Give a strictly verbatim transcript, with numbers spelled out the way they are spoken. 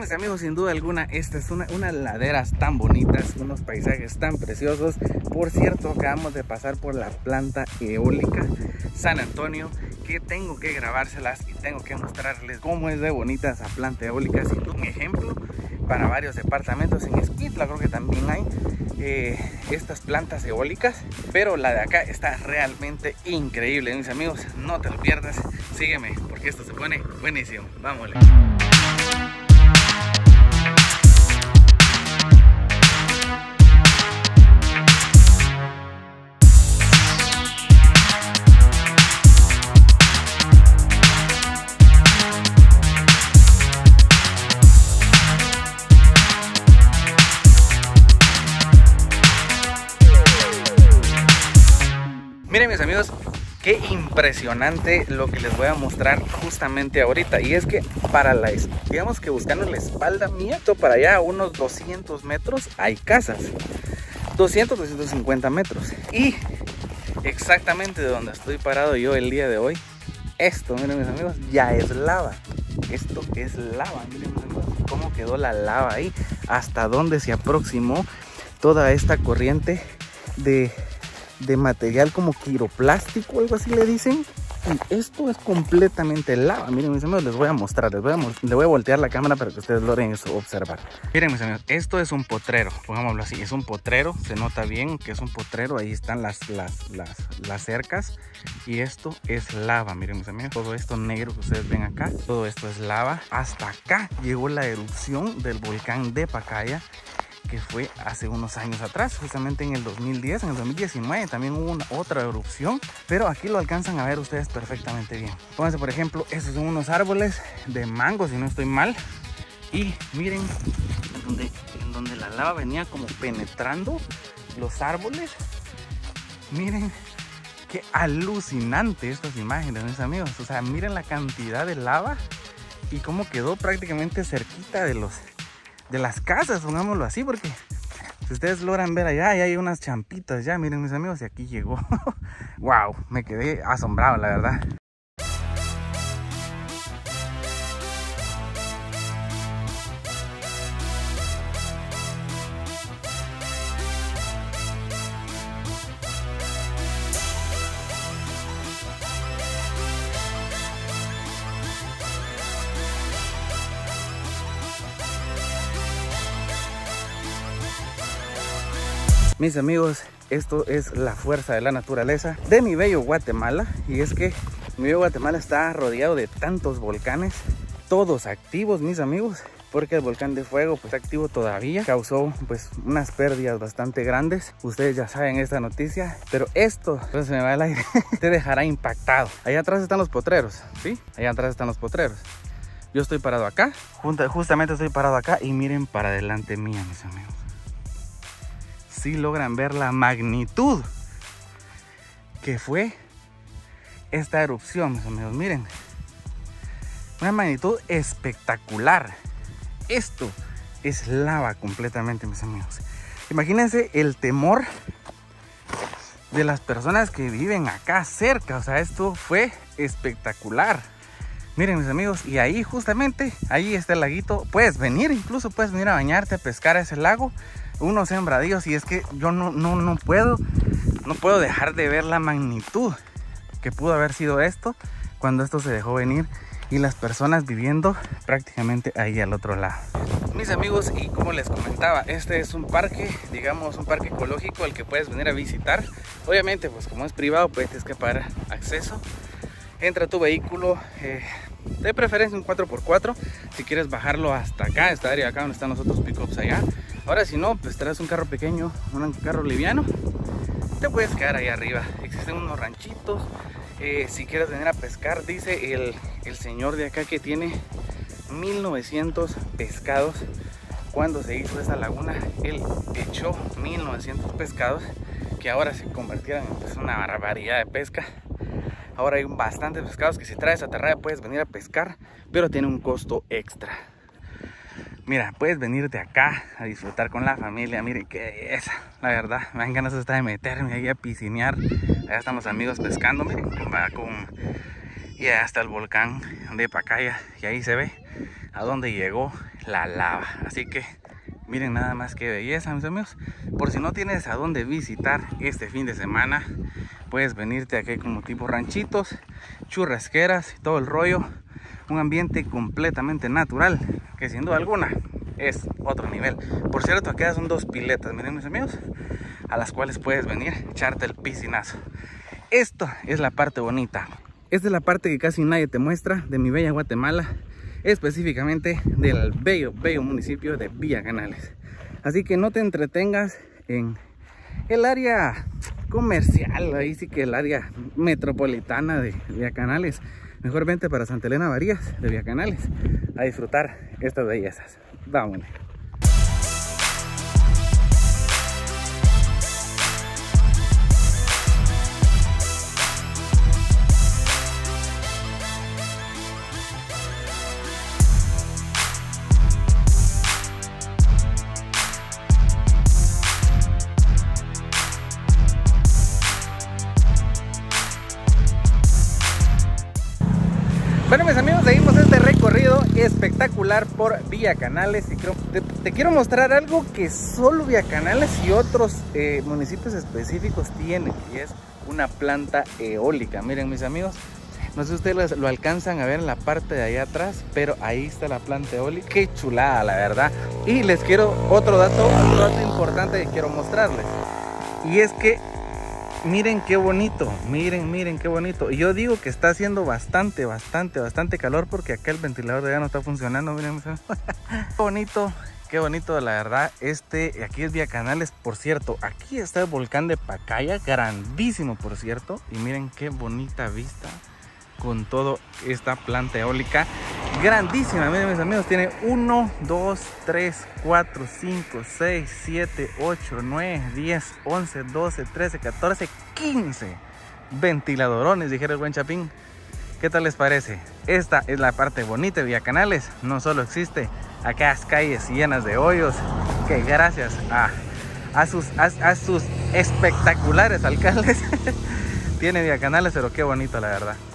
mis amigos, sin duda alguna, esta es una, unas laderas tan bonitas, unos paisajes tan preciosos. Por cierto, acabamos de pasar por la planta eólica San Antonio, que tengo que grabárselas y tengo que mostrarles cómo es de bonita esa planta eólica. Sin duda un ejemplo para varios departamentos. En Escuintla creo que también hay eh, estas plantas eólicas, pero la de acá está realmente increíble, mis amigos. No te lo pierdas, sígueme porque esto se pone buenísimo. Vámonos. Miren, mis amigos, qué impresionante lo que les voy a mostrar justamente ahorita. Y es que para la, digamos que buscando la espalda mía, para allá a unos doscientos metros hay casas, doscientos, doscientos cincuenta metros. Y exactamente de donde estoy parado yo el día de hoy, esto, miren mis amigos, ya es lava. Esto es lava, miren mis amigos, cómo quedó la lava ahí, hasta dónde se aproximó toda esta corriente de... de material como quiroplástico, algo así le dicen. Y esto es completamente lava. Miren, mis amigos, les voy a mostrar, les voy a, les voy a voltear la cámara para que ustedes logren eso, observar. Miren, mis amigos, esto es un potrero, pongámoslo así, es un potrero, se nota bien que es un potrero. Ahí están las, las, las, las cercas, y esto es lava. Miren, mis amigos, todo esto negro que ustedes ven acá, todo esto es lava. Hasta acá llegó la erupción del volcán de Pacaya, que fue hace unos años atrás, justamente en el dos mil diez, en el dos mil diecinueve también hubo una, otra erupción, pero aquí lo alcanzan a ver ustedes perfectamente bien. Pónganse, por ejemplo, estos son unos árboles de mango, si no estoy mal, y miren en donde, en donde la lava venía como penetrando los árboles. Miren qué alucinante estas imágenes, mis amigos. O sea, miren la cantidad de lava y cómo quedó prácticamente cerquita de los de las casas, pongámoslo así, porque si ustedes logran ver allá, ya hay unas champitas ya, miren, mis amigos, y aquí llegó. Wow, me quedé asombrado, la verdad. Mis amigos, esto es la fuerza de la naturaleza de mi bello Guatemala. Y es que mi bello Guatemala está rodeado de tantos volcanes, todos activos, mis amigos, porque el volcán de Fuego, pues activo todavía, causó pues unas pérdidas bastante grandes. Ustedes ya saben esta noticia, pero esto, pues se me va el aire, te dejará impactado. Allá atrás están los potreros, ¿sí? Allá atrás están los potreros. Yo estoy parado acá, justamente estoy parado acá, y miren para adelante mía, mis amigos. Si logran ver la magnitud que fue esta erupción, mis amigos, miren, una magnitud espectacular. Esto es lava completamente, mis amigos. Imagínense el temor de las personas que viven acá cerca. O sea, esto fue espectacular. Miren, mis amigos, y ahí justamente, ahí está el laguito. Puedes venir, incluso puedes venir a bañarte, a pescar a ese lago. Unos sembradíos, y es que yo no, no, no puedo, no puedo dejar de ver la magnitud que pudo haber sido esto cuando esto se dejó venir y las personas viviendo prácticamente ahí al otro lado. Mis amigos, y como les comentaba, este es un parque, digamos un parque ecológico al que puedes venir a visitar. Obviamente, pues como es privado, pues tienes que pagar acceso. Entra tu vehículo, eh, de preferencia un cuatro por cuatro, si quieres bajarlo hasta acá, esta área acá donde están los otros pickups allá. Ahora si no, pues traes un carro pequeño, un carro liviano, te puedes quedar ahí arriba. Existen unos ranchitos, eh, si quieres venir a pescar, dice el, el señor de acá que tiene mil novecientos pescados. Cuando se hizo esa laguna, él echó mil novecientos pescados, que ahora se convirtieron en pues, una barbaridad de pesca. Ahora hay bastantes pescados que si traes aterrada puedes venir a pescar, pero tiene un costo extra. Mira, puedes venirte acá a disfrutar con la familia. Miren qué es, la verdad, me dan ganas hasta de meterme ahí a piscinear. Allá están los amigos pescando, miren, va con... y allá está el volcán de Pacaya, y ahí se ve a donde llegó la lava. Así que miren nada más qué belleza, mis amigos. Por si no tienes a dónde visitar este fin de semana, puedes venirte aquí como tipo ranchitos, churrasqueras y todo el rollo. Un ambiente completamente natural, que sin duda alguna es otro nivel. Por cierto, aquí son dos piletas, miren mis amigos, a las cuales puedes venir, echarte el piscinazo. Esto es la parte bonita. Esta es la parte que casi nadie te muestra de mi bella Guatemala, específicamente del bello, bello municipio de Villa Canales. Así que no te entretengas en el área comercial, ahí sí que el área metropolitana de Villa Canales. Mejor vente para Santa Elena Varías de Villa Canales a disfrutar estas bellezas. Vámonos. Bueno, mis amigos, seguimos este recorrido espectacular por Villa Canales y creo, te, te quiero mostrar algo que solo Villa Canales y otros eh, municipios específicos tienen, y es una planta eólica. Miren, mis amigos, no sé si ustedes lo alcanzan a ver en la parte de allá atrás, pero ahí está la planta eólica. Qué chulada, la verdad. Y les quiero otro dato, otro dato importante que quiero mostrarles, y es que miren qué bonito, miren, miren qué bonito. Y yo digo que está haciendo bastante, bastante, bastante calor porque acá el ventilador de allá no está funcionando. Miren, qué bonito, qué bonito, la verdad. Este, aquí es Villa Canales, por cierto. Aquí está el volcán de Pacaya, grandísimo, por cierto. Y miren qué bonita vista con toda esta planta eólica grandísima. Miren, mis amigos, tiene uno, dos, tres, cuatro, cinco, seis, siete, ocho, nueve, diez, once, doce, trece, catorce, quince ventiladorones, dijera el buen Chapín. ¿Qué tal les parece? Esta es la parte bonita de Villa Canales. No solo existe aquellas calles llenas de hoyos, que gracias a, a, sus, a, a sus espectaculares alcaldes tiene Villa Canales, pero qué bonito, la verdad.